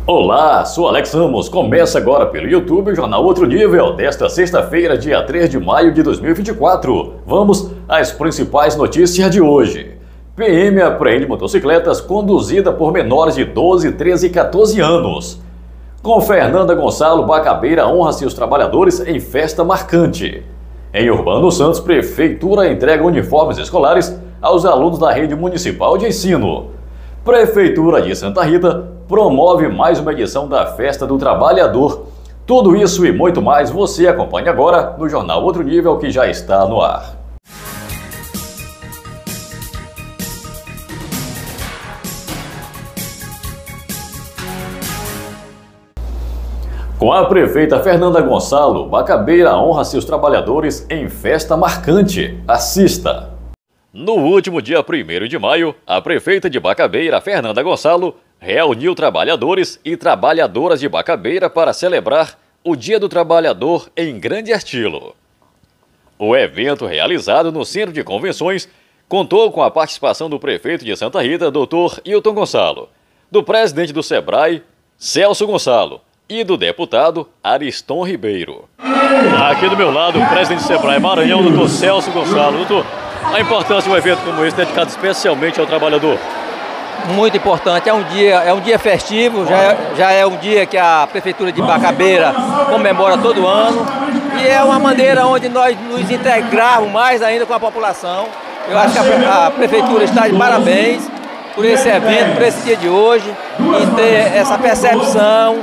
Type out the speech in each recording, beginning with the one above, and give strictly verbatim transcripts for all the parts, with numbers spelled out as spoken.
Olá, sou Alex Ramos. Começa agora pelo YouTube o Jornal Outro Nível desta sexta-feira, dia três de maio de dois mil e vinte e quatro. Vamos às principais notícias de hoje. P M apreende motocicletas conduzida por menores de doze, treze e quatorze anos. Com Fernanda Gonçalo, Bacabeira honra seus trabalhadores em festa marcante. Em Urbano Santos, Prefeitura entrega uniformes escolares aos alunos da rede municipal de ensino. Prefeitura de Santa Rita promove mais uma edição da Festa do Trabalhador. Tudo isso e muito mais você acompanha agora no Jornal Outro Nível, que já está no ar. Com a prefeita Fernanda Gonçalo, Bacabeira honra seus trabalhadores em festa marcante. Assista! No último dia primeiro de maio, a prefeita de Bacabeira, Fernanda Gonçalo, reuniu trabalhadores e trabalhadoras de Bacabeira para celebrar o Dia do Trabalhador em grande estilo. O evento, realizado no Centro de Convenções, contou com a participação do prefeito de Santa Rita, doutor Hilton Gonçalo, do presidente do Sebrae, Celso Gonçalo, e do deputado Ariston Ribeiro. Aqui do meu lado, o presidente do Sebrae Maranhão, doutor Celso Gonçalo. Doutor, a importância de um evento como esse, dedicado especialmente ao trabalhador? Muito importante, é um dia, é um dia festivo, já é, já é um dia que a Prefeitura de Bacabeira comemora todo ano e é uma maneira onde nós nos integrarmos mais ainda com a população. Eu acho que a, a Prefeitura está de parabéns por esse evento, por esse dia de hoje, e ter essa percepção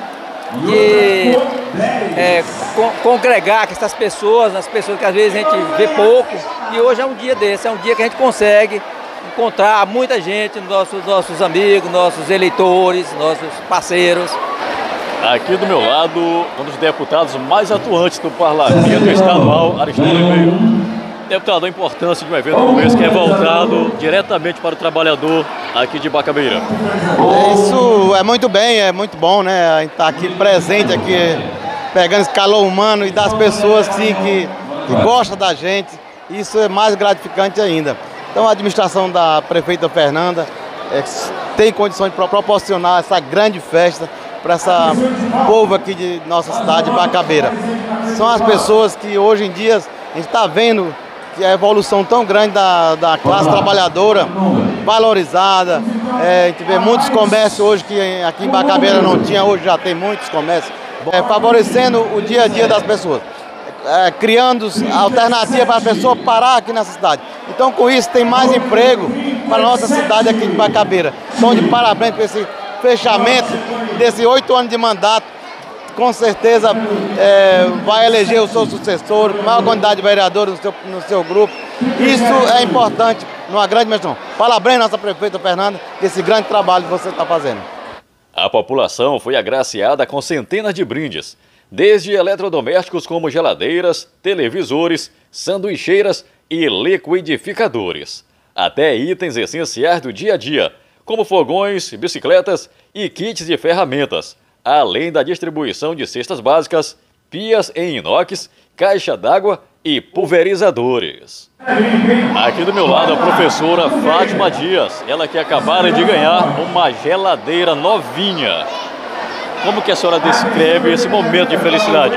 de é, con congregar com essas pessoas, as pessoas que às vezes a gente vê pouco, e hoje é um dia desse, é um dia que a gente consegue encontrar muita gente, nossos, nossos amigos, nossos eleitores, nossos parceiros. Aqui do meu lado, um dos deputados mais atuantes do Parlamento Estadual, Ariston Ribeiro. Deputado, a importância de um evento como esse, que é voltado diretamente para o trabalhador aqui de Bacabeira. Isso é muito bem, é muito bom, né? A gente está aqui presente, aqui, pegando esse calor humano e das pessoas que, que, que gostam da gente. Isso é mais gratificante ainda. Então a administração da prefeita Fernanda é, tem condições de proporcionar essa grande festa para essa povo aqui de nossa cidade, Bacabeira. São as pessoas que hoje em dia a gente está vendo que a evolução tão grande da, da classe trabalhadora, valorizada. É, a gente vê muitos comércios hoje que aqui em Bacabeira não tinha, hoje já tem muitos comércios, é, favorecendo o dia a dia das pessoas. É, criando alternativas para a pessoa parar aqui nessa cidade. Então, com isso, tem mais emprego para a nossa cidade aqui de Bacabeira. Então, de parabéns por esse fechamento desses oito anos de mandato. Com certeza é, vai eleger o seu sucessor, com maior quantidade de vereadores no seu, no seu grupo. Isso é importante numa grande missão. Parabéns, nossa prefeita Fernanda, por esse grande trabalho que você está fazendo. A população foi agraciada com centenas de brindes, desde eletrodomésticos como geladeiras, televisores, sanduicheiras e liquidificadores, até itens essenciais do dia a dia, como fogões, bicicletas e kits de ferramentas, além da distribuição de cestas básicas, pias em inox, caixa d'água e pulverizadores. Aqui do meu lado a professora Fátima Dias, ela que acabara de ganhar uma geladeira novinha. Como que a senhora descreve esse momento de felicidade?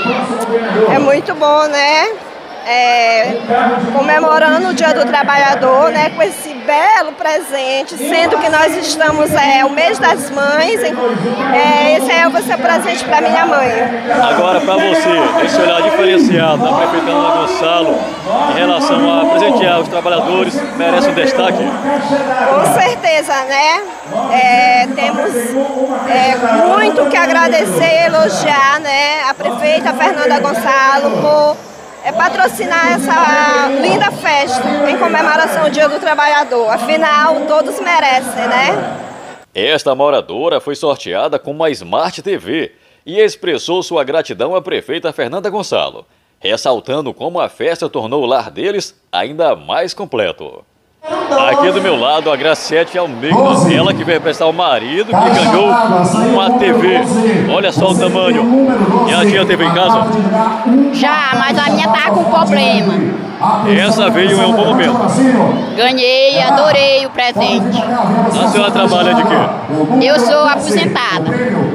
É muito bom, né? É, comemorando o Dia do Trabalhador, né? Com esse belo presente, sendo que nós estamos é, o mês das mães. É, esse é o seu presente para minha mãe. Agora, para você, esse olhar diferenciado da prefeita Fernanda Gonçalo em relação a presentear os trabalhadores merece um destaque? Com certeza, né? É, temos é, muito que agradecer, elogiar, né, a prefeita Fernanda Gonçalo por é patrocinar essa linda festa em comemoração ao Dia do Trabalhador. Afinal, todos merecem, né? Esta moradora foi sorteada com uma Smart T V e expressou sua gratidão à prefeita Fernanda Gonçalo, ressaltando como a festa tornou o lar deles ainda mais completo. Aqui do meu lado, a Graciete Almeida, ela que veio representar o marido que ganhou uma T V. Olha só o tamanho. E ela tinha T V em casa? Já, mas a minha tá com problema. Essa veio em um bom momento. Ganhei, adorei o presente. A senhora trabalha de quê? Eu sou aposentada.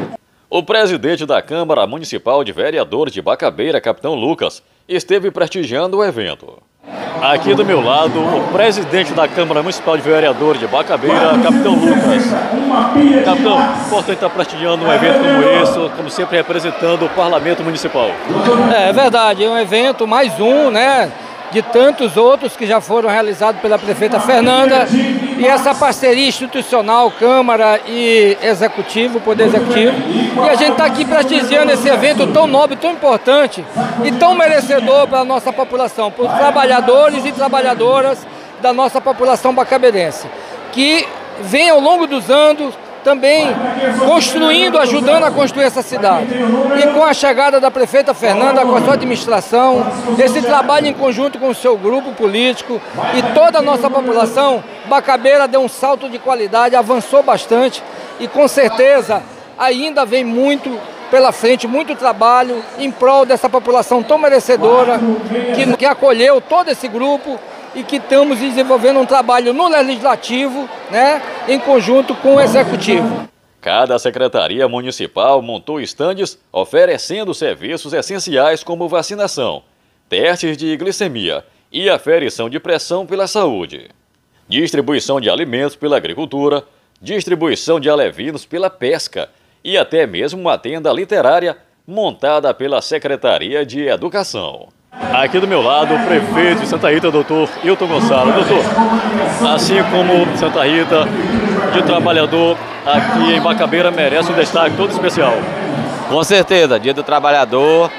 O presidente da Câmara Municipal de Vereadores de Bacabeira, Capitão Lucas, esteve prestigiando o evento. Aqui do meu lado, o presidente da Câmara Municipal de Vereadores de Bacabeira, Capitão Lucas. Capitão, importante estar prestigiando um evento como esse, como sempre representando o Parlamento Municipal. É, é verdade, é um evento, mais um, né, de tantos outros que já foram realizados pela prefeita Fernanda. E essa parceria institucional, Câmara e Executivo, Poder Executivo. E a gente está aqui prestigiando esse evento tão nobre, tão importante e tão merecedor para a nossa população, para os trabalhadores e trabalhadoras da nossa população bacabeirense, que vem ao longo dos anos também construindo, ajudando a construir essa cidade. E com a chegada da prefeita Fernanda, com a sua administração, esse trabalho em conjunto com o seu grupo político e toda a nossa população, Bacabeira deu um salto de qualidade, avançou bastante e com certeza ainda vem muito pela frente, muito trabalho em prol dessa população tão merecedora, que, que acolheu todo esse grupo e que estamos desenvolvendo um trabalho no Legislativo, né, em conjunto com o Executivo. Cada secretaria municipal montou estandes oferecendo serviços essenciais como vacinação, testes de glicemia e aferição de pressão pela saúde, distribuição de alimentos pela agricultura, distribuição de alevinos pela pesca e até mesmo uma tenda literária montada pela Secretaria de Educação. Aqui do meu lado, o prefeito de Santa Rita, doutor Hilton Gonçalo. Doutor, assim como Santa Rita, de trabalhador aqui em Bacabeira merece um destaque todo especial. Com certeza, Dia do Trabalhador,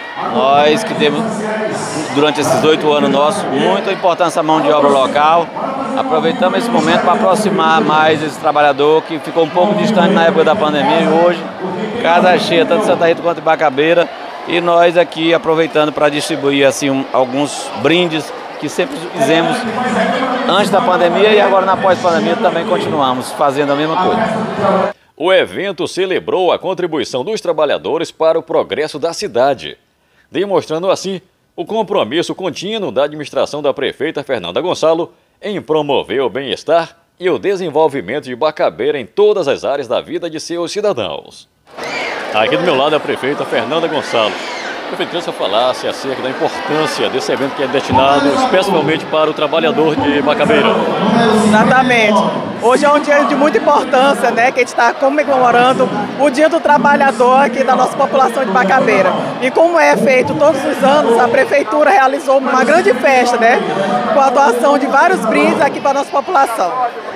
nós que temos, durante esses oito anos nossos, muita importância à mão de obra local. Aproveitamos esse momento para aproximar mais esse trabalhador que ficou um pouco distante na época da pandemia e hoje, casa cheia, tanto em Santa Rita quanto em Bacabeira. E nós aqui aproveitando para distribuir assim, um, alguns brindes que sempre fizemos antes da pandemia e agora na pós-pandemia também continuamos fazendo a mesma coisa. O evento celebrou a contribuição dos trabalhadores para o progresso da cidade, demonstrando assim o compromisso contínuo da administração da prefeita Fernanda Gonçalo em promover o bem-estar e o desenvolvimento de Bacabeira em todas as áreas da vida de seus cidadãos. Aqui do meu lado é a prefeita Fernanda Gonçalo. Prefeito, queria que você falasse acerca da importância desse evento que é destinado especialmente para o trabalhador de Bacabeira. Exatamente. Hoje é um dia de muita importância, né, que a gente está comemorando o Dia do Trabalhador aqui da nossa população de Bacabeira. E como é feito todos os anos, a Prefeitura realizou uma grande festa, né, com a doação de vários brindes aqui para a nossa população.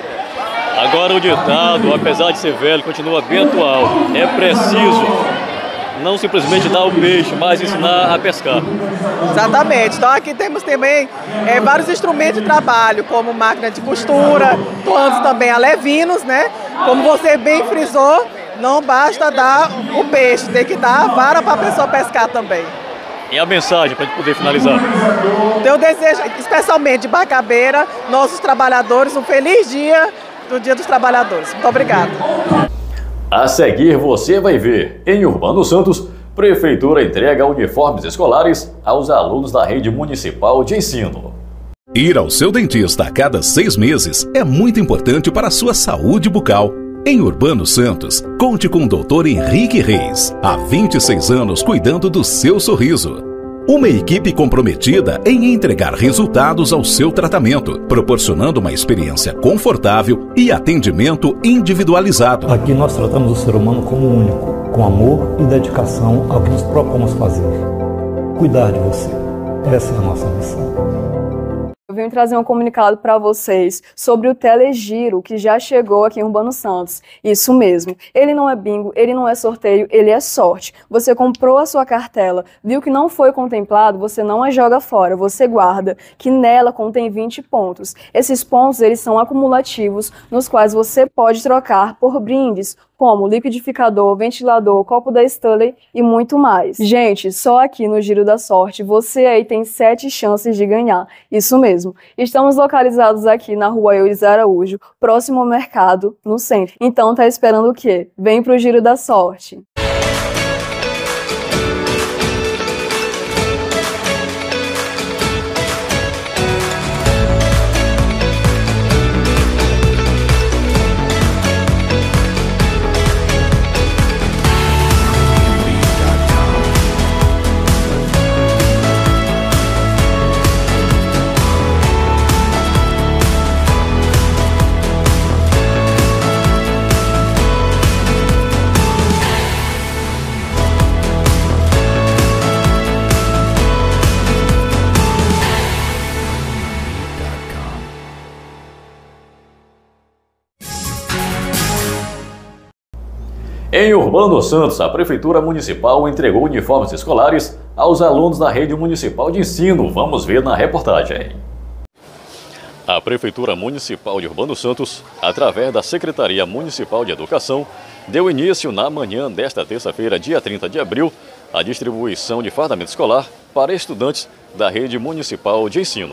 Agora o ditado, apesar de ser velho, continua bem atual. É preciso não simplesmente dar o peixe, mas ensinar a pescar. Exatamente. Então aqui temos também é, vários instrumentos de trabalho, como máquina de costura, doando também alevinos, né? Como você bem frisou, não basta dar o peixe, tem que dar a vara para a pessoa pescar também. E a mensagem para a gente poder finalizar? Eu desejo, especialmente de Bacabeira, nossos trabalhadores, um feliz dia do Dia dos Trabalhadores. Muito obrigada. A seguir você vai ver, em Urbano Santos, Prefeitura entrega uniformes escolares aos alunos da rede municipal de ensino. Ir ao seu dentista a cada seis meses é muito importante para a sua saúde bucal. Em Urbano Santos, conte com o doutor Henrique Reis, há vinte e seis anos cuidando do seu sorriso. Uma equipe comprometida em entregar resultados ao seu tratamento, proporcionando uma experiência confortável e atendimento individualizado. Aqui nós tratamos o ser humano como único, com amor e dedicação ao que nos propomos fazer. Cuidar de você. Essa é a nossa missão. Eu venho trazer um comunicado para vocês sobre o Telegiro, que já chegou aqui em Urbano Santos. Isso mesmo. Ele não é bingo, ele não é sorteio, ele é sorte. Você comprou a sua cartela, viu que não foi contemplado, você não a joga fora, você guarda, que nela contém vinte pontos. Esses pontos, eles são acumulativos, nos quais você pode trocar por brindes, como liquidificador, ventilador, copo da Stanley e muito mais. Gente, só aqui no Giro da Sorte, você aí tem sete chances de ganhar. Isso mesmo. Estamos localizados aqui na rua Euris Araújo, próximo ao mercado, no centro. Então tá esperando o quê? Vem pro Giro da Sorte. Em Urbano Santos, a Prefeitura Municipal entregou uniformes escolares aos alunos da rede municipal de ensino. Vamos ver na reportagem. A Prefeitura Municipal de Urbano Santos, através da Secretaria Municipal de Educação, deu início na manhã desta terça-feira, dia trinta de abril, à distribuição de fardamento escolar para estudantes da rede municipal de ensino.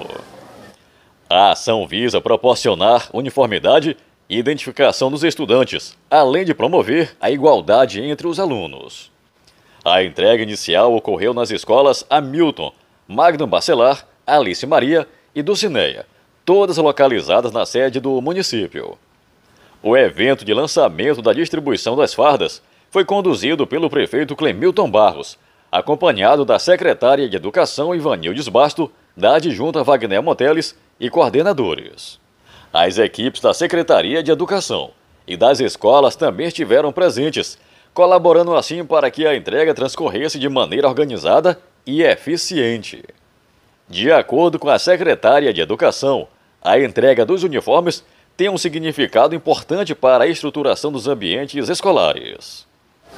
A ação visa proporcionar uniformidade e identificação dos estudantes, além de promover a igualdade entre os alunos. A entrega inicial ocorreu nas escolas Hamilton, Magnum Bacelar, Alice Maria e Dulcineia, todas localizadas na sede do município. O evento de lançamento da distribuição das fardas foi conduzido pelo prefeito Clemilton Barros, acompanhado da secretária de Educação Ivanildes Basto, da adjunta Wagner Monteles e coordenadores. As equipes da Secretaria de Educação e das escolas também estiveram presentes, colaborando assim para que a entrega transcorresse de maneira organizada e eficiente. De acordo com a secretária de Educação, a entrega dos uniformes tem um significado importante para a estruturação dos ambientes escolares.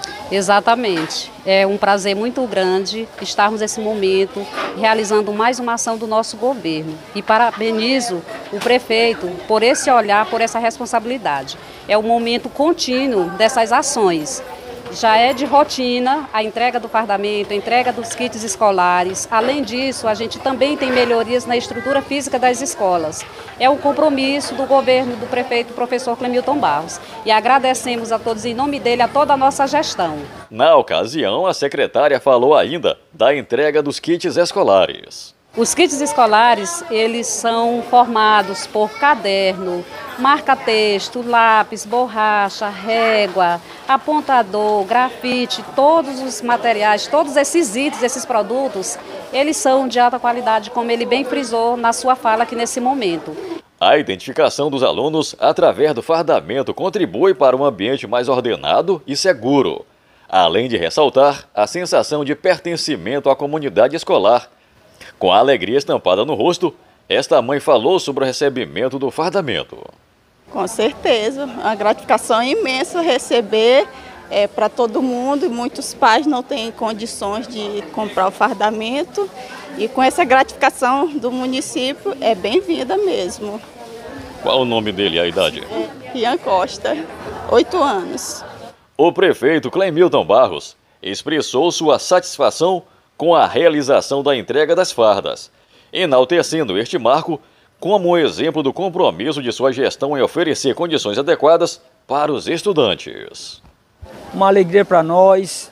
Exatamente. É um prazer muito grande estarmos nesse momento realizando mais uma ação do nosso governo. E parabenizo o prefeito por esse olhar, por essa responsabilidade. É um momento contínuo dessas ações. Já é de rotina a entrega do fardamento, a entrega dos kits escolares. Além disso, a gente também tem melhorias na estrutura física das escolas. É um compromisso do governo do prefeito professor Clemilton Barros. E agradecemos a todos em nome dele, a toda a nossa gestão. Na ocasião, a secretária falou ainda da entrega dos kits escolares. Os kits escolares, eles são formados por caderno, marca-texto, lápis, borracha, régua, apontador, grafite, todos os materiais, todos esses itens, esses produtos, eles são de alta qualidade, como ele bem frisou na sua fala aqui nesse momento. A identificação dos alunos através do fardamento contribui para um ambiente mais ordenado e seguro, além de ressaltar a sensação de pertencimento à comunidade escolar. Com a alegria estampada no rosto, esta mãe falou sobre o recebimento do fardamento. Com certeza, uma gratificação imensa receber é, para todo mundo, e muitos pais não têm condições de comprar o fardamento, e com essa gratificação do município é bem-vinda mesmo. Qual o nome dele e a idade? É, Rian Costa, oito anos. O prefeito Clemilton Barros expressou sua satisfação com a realização da entrega das fardas, enaltecendo este marco como um exemplo do compromisso de sua gestão em oferecer condições adequadas para os estudantes. Uma alegria para nós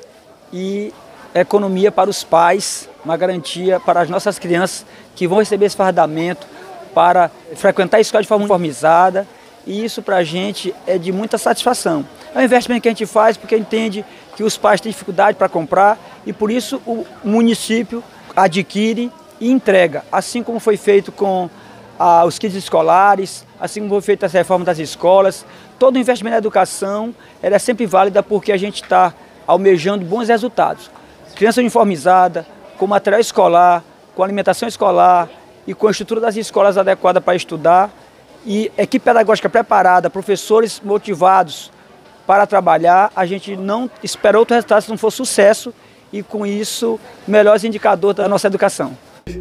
e economia para os pais, uma garantia para as nossas crianças que vão receber esse fardamento para frequentar a escola de forma uniformizada, e isso para a gente é de muita satisfação. É um investimento que a gente faz porque entende que os pais têm dificuldade para comprar e por isso o município adquire e entrega, assim como foi feito com ah, os kits escolares, assim como foi feita essa reforma das escolas. Todo o investimento na educação ela é sempre válida porque a gente está almejando bons resultados. Criança uniformizada, com material escolar, com alimentação escolar e com a estrutura das escolas adequada para estudar, e equipe pedagógica preparada, professores motivados para trabalhar. A gente não espera outro resultado se não for sucesso, e com isso, melhores indicadores da nossa educação.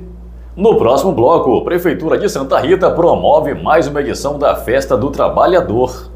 No próximo bloco, a Prefeitura de Santa Rita promove mais uma edição da Festa do Trabalhador.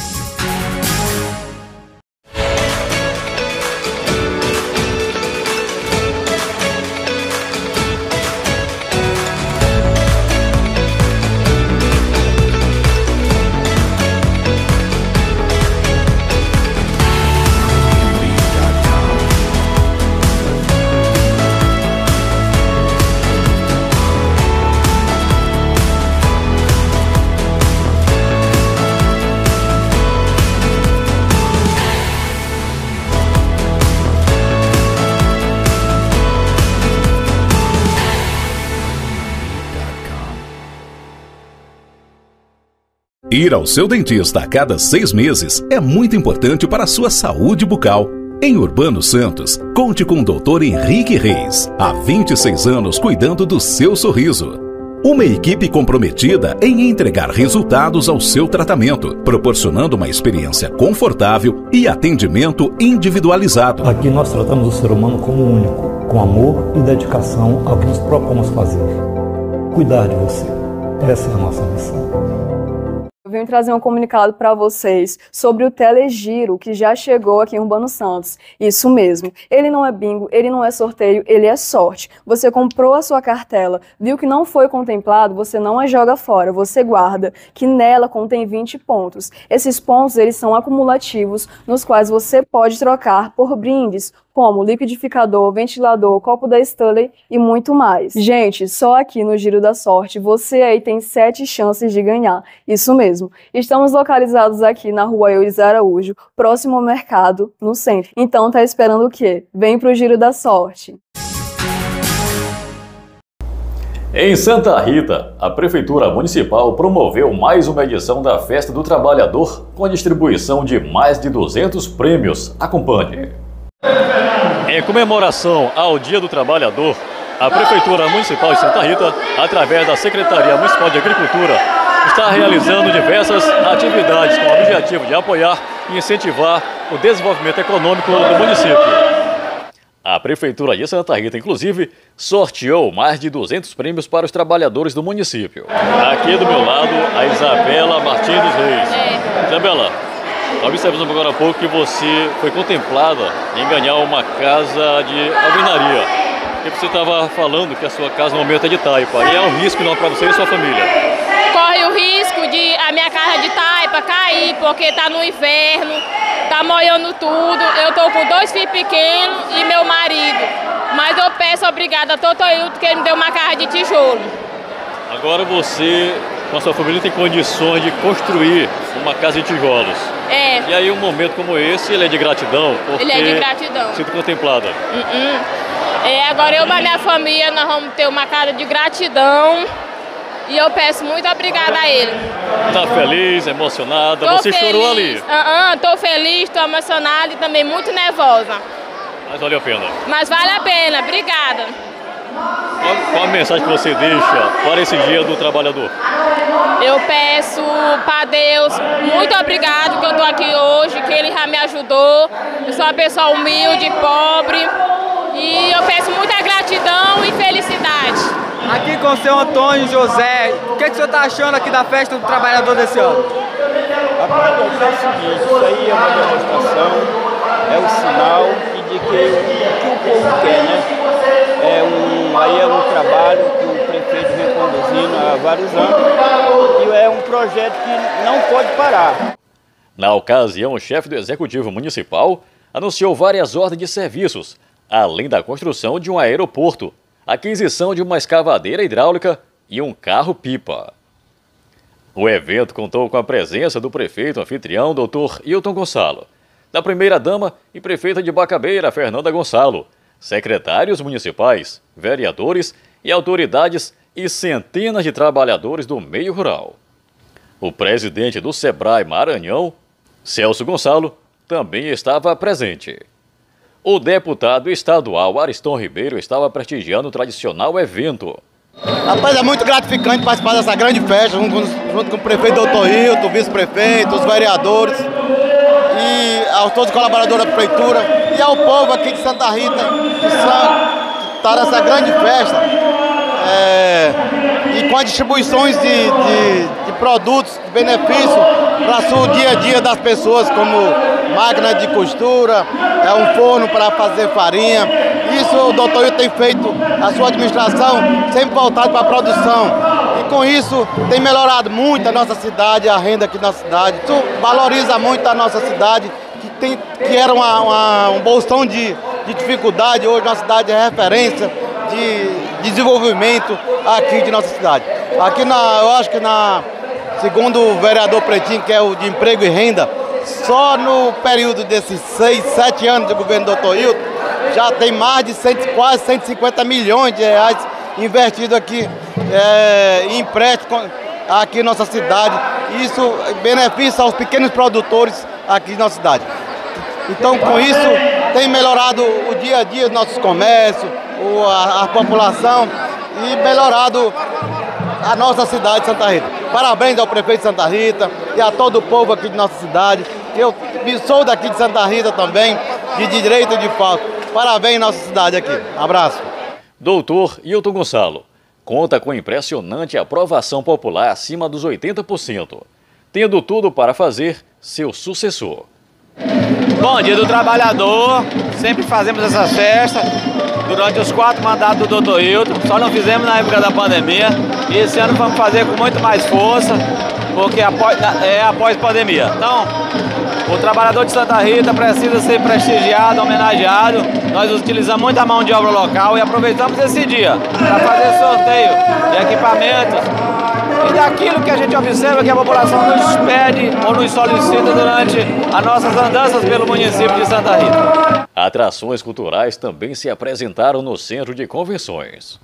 Ir ao seu dentista a cada seis meses é muito importante para a sua saúde bucal. Em Urbano Santos, conte com o doutor Henrique Reis, há vinte e seis anos cuidando do seu sorriso. Uma equipe comprometida em entregar resultados ao seu tratamento, proporcionando uma experiência confortável e atendimento individualizado. Aqui nós tratamos o ser humano como único, com amor e dedicação ao que nos propomos fazer. Cuidar de você. Essa é a nossa missão. Eu venho trazer um comunicado para vocês sobre o Telegiro, que já chegou aqui em Urbano Santos. Isso mesmo. Ele não é bingo, ele não é sorteio, ele é sorte. Você comprou a sua cartela, viu que não foi contemplado, você não a joga fora, você guarda, que nela contém vinte pontos. Esses pontos, eles são acumulativos, nos quais você pode trocar por brindes, como liquidificador, ventilador, copo da Stanley e muito mais. Gente, só aqui no Giro da Sorte, você aí tem sete chances de ganhar. Isso mesmo. Estamos localizados aqui na rua Euris Araújo, próximo ao mercado, no centro. Então tá esperando o quê? Vem pro Giro da Sorte. Em Santa Rita, a Prefeitura Municipal promoveu mais uma edição da Festa do Trabalhador com a distribuição de mais de duzentos prêmios. Acompanhe. Em comemoração ao Dia do Trabalhador, a Prefeitura Municipal de Santa Rita, através da Secretaria Municipal de Agricultura, está realizando diversas atividades com o objetivo de apoiar e incentivar o desenvolvimento econômico do município. A Prefeitura de Santa Rita, inclusive, sorteou mais de duzentos prêmios para os trabalhadores do município. Aqui do meu lado, a Isabela Martins dos Reis. Isabela, observamos agora há pouco que você foi contemplada em ganhar uma casa de alvenaria. E você estava falando que a sua casa no momento é de taipa. E é um risco não para você e sua família. Corre o risco de a minha casa de taipa cair, porque está no inverno, está molhando tudo. Eu estou com dois filhos pequenos e meu marido. Mas eu peço obrigada a Totoilton que ele me deu uma casa de tijolo. Agora você, com a sua família, tem condições de construir uma casa de tijolos. É. E aí um momento como esse, ele é de gratidão? Porque ele é de gratidão. Sinto contemplada. Uh-uh. É, agora eu e a minha família, nós vamos ter uma casa de gratidão. E eu peço muito obrigada a ele. Tá feliz, emocionada? Tô você feliz. Chorou ali? Uh-uh, tô feliz, tô emocionada e também muito nervosa. Mas valeu a pena. Mas vale a pena, obrigada. Qual, qual a mensagem que você deixa para esse Dia do Trabalhador? Eu peço para Deus, muito obrigado que eu estou aqui hoje, que Ele já me ajudou. Eu sou uma pessoa humilde, pobre, e eu peço muita gratidão e felicidade. Aqui com o seu Antônio José, o que, que o senhor está achando aqui da Festa do Trabalhador desse ano? Rapaz, é o seguinte, isso aí é uma demonstração, é um sinal de que o que o povo quer, né? É um, aí é um trabalho que o prefeito vem conduzindo há vários anos e é um projeto que não pode parar. Na ocasião, o chefe do Executivo Municipal anunciou várias ordens de serviços, além da construção de um aeroporto, aquisição de uma escavadeira hidráulica e um carro-pipa. O evento contou com a presença do prefeito anfitrião, doutor Hilton Gonçalo, da primeira-dama e prefeita de Bacabeira, Fernanda Gonçalo, secretários municipais, vereadores e autoridades e centenas de trabalhadores do meio rural. O presidente do Sebrae Maranhão, Celso Gonçalo, também estava presente. O deputado estadual Ariston Ribeiro estava prestigiando o tradicional evento. Rapaz, é muito gratificante participar dessa grande festa, junto com, junto com o prefeito doutor Hilton, o vice-prefeito, os vereadores e aos todos os colaboradores da prefeitura e ao povo aqui de Santa Rita, que está nessa grande festa. É, e com as distribuições de, de, de produtos, de benefício para o dia a dia das pessoas, como máquina de costura, é um forno para fazer farinha. Isso o doutor Hilton tem feito, a sua administração, sempre voltado para a produção. E com isso tem melhorado muito a nossa cidade, a renda aqui na cidade. Isso valoriza muito a nossa cidade, que, tem, que era uma, uma, um bolsão de, de dificuldade. Hoje a cidade é referência de desenvolvimento aqui de nossa cidade. Aqui, na, eu acho que na, segundo o vereador Pretinho, que é o de emprego e renda, só no período desses seis, sete anos de governo do doutor Hilton, já tem mais de cem, quase cento e cinquenta milhões de reais investidos aqui é, em empréstimo aqui em nossa cidade. Isso beneficia aos pequenos produtores aqui em nossa cidade. Então, com isso, tem melhorado o dia a dia dos nossos comércios, a, a população e melhorado a nossa cidade de Santa Rita. Parabéns ao prefeito de Santa Rita e a todo o povo aqui de nossa cidade. Eu sou daqui de Santa Rita também, de direito e de falta. Parabéns à nossa cidade aqui. Abraço. Doutor Hilton Gonçalo conta com impressionante aprovação popular acima dos oitenta por cento, tendo tudo para fazer seu sucessor. Bom, Dia do Trabalhador, sempre fazemos essa festa durante os quatro mandatos do doutor Hilton, só não fizemos na época da pandemia e esse ano vamos fazer com muito mais força, porque é após pandemia. Então, o trabalhador de Santa Rita precisa ser prestigiado, homenageado. Nós utilizamos muita mão de obra local e aproveitamos esse dia para fazer sorteio de equipamentos e daquilo que a gente observa que a população nos pede ou nos solicita durante as nossas andanças pelo município de Santa Rita. Atrações culturais também se apresentaram no Centro de Convenções.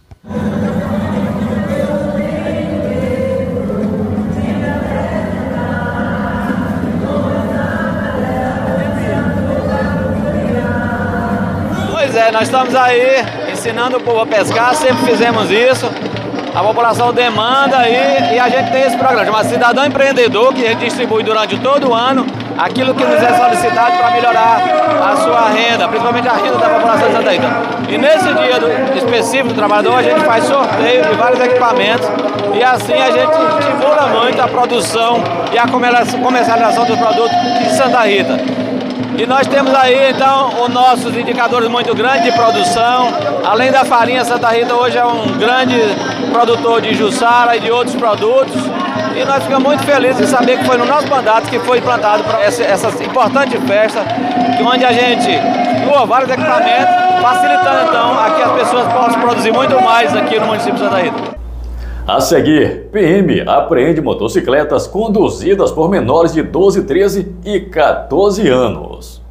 Pois é, nós estamos aí ensinando o povo a pescar, sempre fizemos isso. A população demanda aí e a gente tem esse programa, chama Cidadão Empreendedor, que a gente distribui durante todo o ano aquilo que nos é solicitado para melhorar a sua renda, principalmente a renda da população de Santa Rita. E nesse dia do, específico do trabalhador, a gente faz sorteio de vários equipamentos e assim a gente estimula muito a produção e a comercialização dos produtos de Santa Rita. E nós temos aí, então, os nossos indicadores muito grandes de produção. Além da farinha, Santa Rita hoje é um grande produtor de jussara e de outros produtos. E nós ficamos muito felizes em saber que foi no nosso mandato que foi implantado essa, essa importante festa, onde a gente doa vários equipamentos, facilitando, então, a que as pessoas possam produzir muito mais aqui no município de Santa Rita. A seguir, P M apreende motocicletas conduzidas por menores de doze, treze e quatorze anos.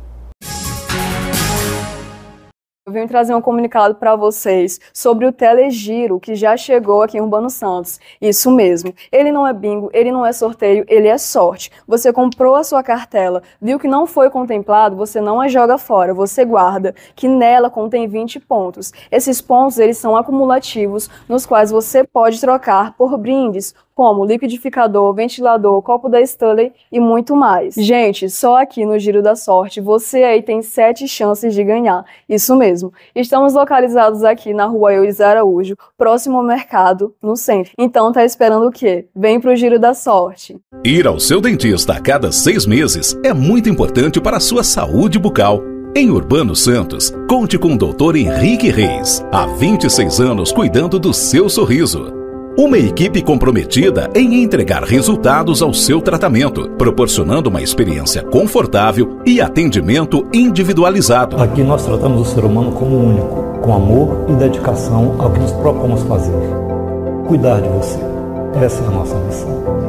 Eu vim trazer um comunicado para vocês sobre o Telegiro, que já chegou aqui em Urbano Santos. Isso mesmo. Ele não é bingo, ele não é sorteio, ele é sorte. Você comprou a sua cartela, viu que não foi contemplado, você não a joga fora, você guarda, que nela contém vinte pontos. Esses pontos, eles são acumulativos, nos quais você pode trocar por brindes, como liquidificador, ventilador, copo da Stanley e muito mais. Gente, só aqui no Giro da Sorte, você aí tem sete chances de ganhar. Isso mesmo. Estamos localizados aqui na rua Eudes Araújo, próximo ao mercado, no centro. Então tá esperando o quê? Vem pro Giro da Sorte. Ir ao seu dentista a cada seis meses é muito importante para a sua saúde bucal. Em Urbano Santos, conte com o doutor Henrique Reis. Há vinte e seis anos cuidando do seu sorriso. Uma equipe comprometida em entregar resultados ao seu tratamento, proporcionando uma experiência confortável e atendimento individualizado. Aqui nós tratamos o ser humano como único, com amor e dedicação ao que nos propomos fazer. Cuidar de você. Essa é a nossa missão.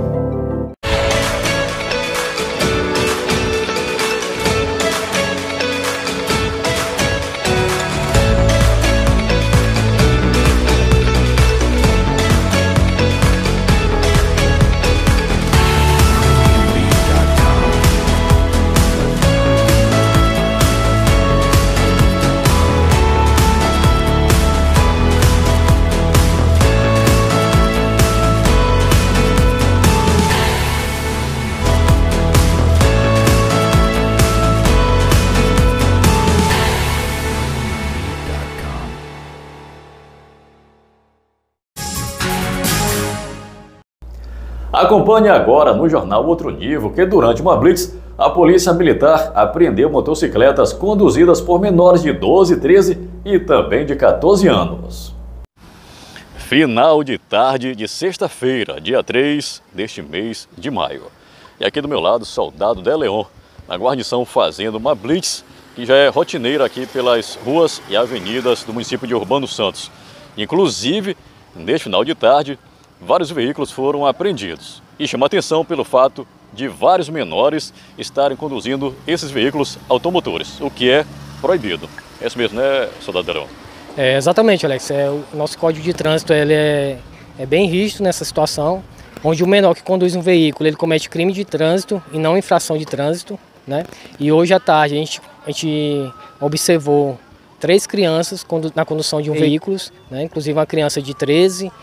Acompanhe agora no jornal Outro Nível que durante uma blitz, a Polícia Militar apreendeu motocicletas conduzidas por menores de doze, treze e também de quatorze anos. Final de tarde de sexta-feira, dia três deste mês de maio. E aqui do meu lado, soldado De Leon, na guarnição fazendo uma blitz que já é rotineira aqui pelas ruas e avenidas do município de Urbano Santos. Inclusive, neste final de tarde, vários veículos foram apreendidos e chama atenção pelo fato de vários menores estarem conduzindo esses veículos automotores, o que é proibido. É isso mesmo, né, soldado De Leon? É, exatamente, Alex. É, o nosso Código de Trânsito ele é, é bem rígido nessa situação, onde o menor que conduz um veículo ele comete crime de trânsito e não infração de trânsito, né? E hoje à tarde a gente, a gente observou três crianças na condução de um veículo, né? Inclusive uma criança de treze,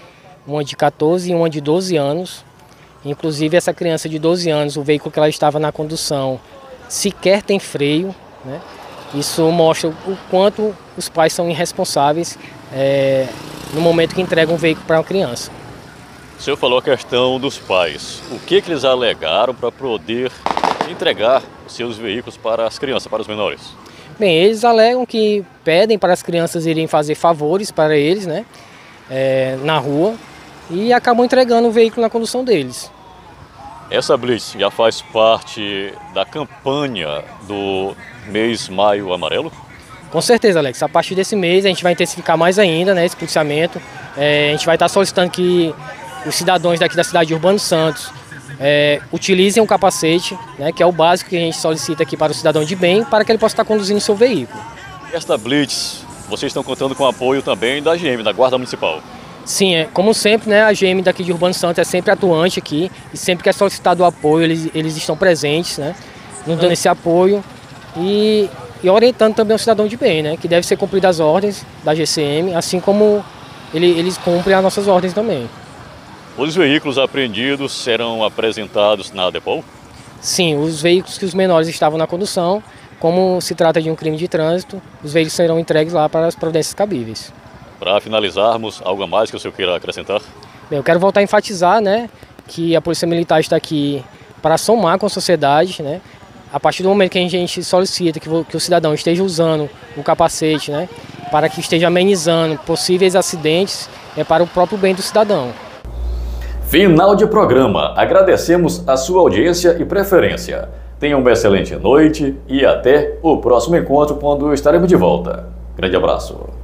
uma de quatorze e uma de doze anos. Inclusive essa criança de doze anos, o veículo que ela estava na condução sequer tem freio, né? Isso mostra o quanto os pais são irresponsáveis é, no momento que entregam um veículo para uma criança. O senhor falou a questão dos pais. O que, que eles alegaram para poder entregar os seus veículos para as crianças, para os menores? Bem, eles alegam que pedem para as crianças irem fazer favores para eles, né, é, na rua, e acabam entregando o veículo na condução deles. Essa blitz já faz parte da campanha do mês Maio Amarelo? Com certeza, Alex. A partir desse mês a gente vai intensificar mais ainda, né, esse policiamento. É, a gente vai estar solicitando que os cidadãos daqui da cidade de Urbano Santos é, utilizem um capacete, né, que é o básico que a gente solicita aqui para o cidadão de bem, para que ele possa estar conduzindo o seu veículo. Esta blitz, vocês estão contando com o apoio também da G M, da Guarda Municipal? Sim, é, como sempre, né, a G M daqui de Urbano Santos é sempre atuante aqui e sempre que é solicitado o apoio, eles, eles estão presentes, né, nos dando esse apoio e, e orientando também o cidadão de bem, né, que deve ser cumpridas as ordens da G C M, assim como ele, eles cumprem as nossas ordens também. Os veículos apreendidos serão apresentados na DEPOL? Sim, os veículos que os menores estavam na condução, como se trata de um crime de trânsito, os veículos serão entregues lá para as providências cabíveis. Para finalizarmos, algo a mais que o senhor queira acrescentar? Bem, eu quero voltar a enfatizar, né, que a Polícia Militar está aqui para somar com a sociedade, né, a partir do momento que a gente solicita que, que o cidadão esteja usando o capacete, né, para que esteja amenizando possíveis acidentes, é para o próprio bem do cidadão. Final de programa. Agradecemos a sua audiência e preferência. Tenha uma excelente noite e até o próximo encontro, quando estaremos de volta. Grande abraço.